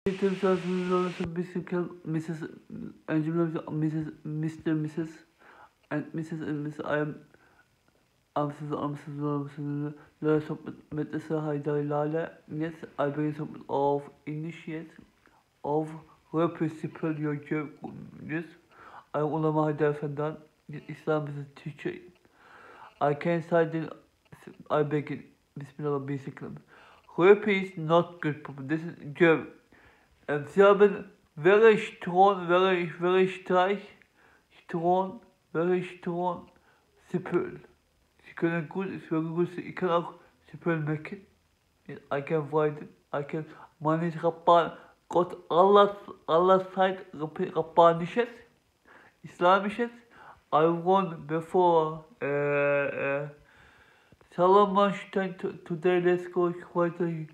Mrs. and Mr. Mrs. and Mrs. and Miss. I am Lale-Sohbet Madrasa Haydar Lale. Yes, I bring some of English, yes, of her principal your job. Yes, I am Ûlema Haydar Effendi. Islam is a teacher. I can cite in, I beg it, Bismillah, basically. Therapy is not good. This is job. Sie haben very strong Spül. Sie können gut, very good, ich kann auch Spül machen. I can find it. I can manage Rabban. Gott, Allah Zeit Rabbanisches, Islamisches. I won before Salaman today. Let's go quite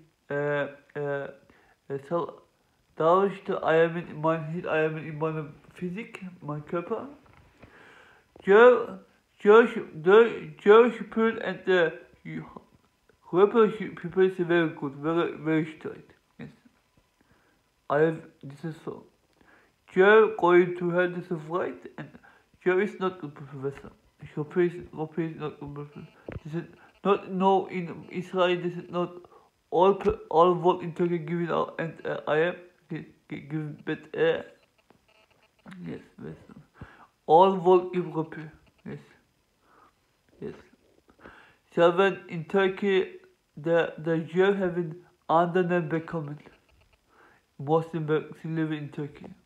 da işte I am in meinem Physik, mein Körper. Joe Spül and the Körper people is very good, very straight. Yes. This is so. Joe going to hell, this is right, and Joe is not good professor. Körper is not good professor. This is not, no, in Israel, this is not all work in Turkey given out, and I am given, but yes, all work in Europe, yes. So in Turkey, the Jew having undername becoming Muslim live in Turkey.